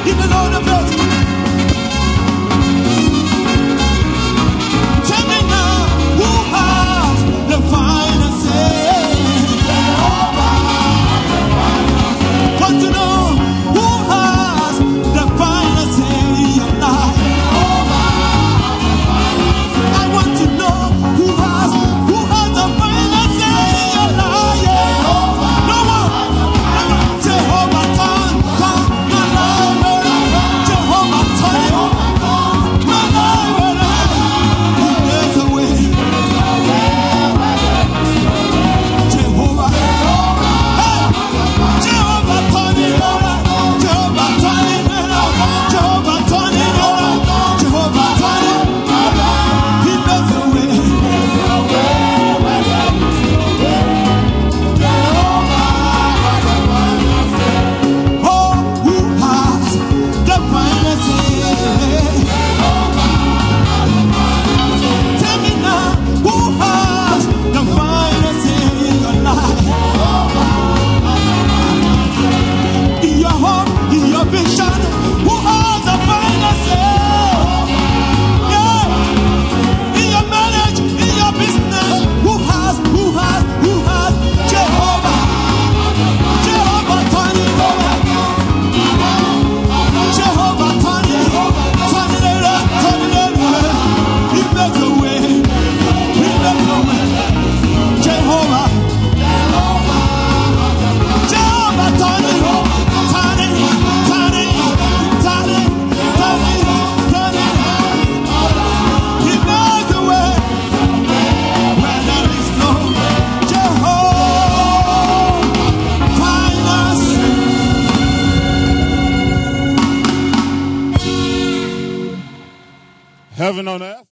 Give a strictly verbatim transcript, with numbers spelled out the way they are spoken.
Give the Lord a praise. Tell me now, who has the final say? Want to know who has the final say in your life? I want to know who has who has the final say in your life. No one. Jehovah turn, turn my life around. Jehovah turn my life around. He makes a way. Jehovah, hey, Jehovah turn it around. Jehovah turn it around. Jehovah turn it around. Jehovah turn it around. He makes a way. Oh, who has the final say? Tell me now, who has the final say in your life? In your home, in your vision, who has the final say? Yeah. In your marriage, in your business, who has, who has, who has? Jehovah. Jehovah turn it around. Jehovah turn it, turn it around, turn it around. He makes a way. He makes a way. Jehovah. Jehovah turn it, turn it, turn it, turn it, turn it, turn it. He makes a way where there is no Jehovah. Finance. Heaven on earth.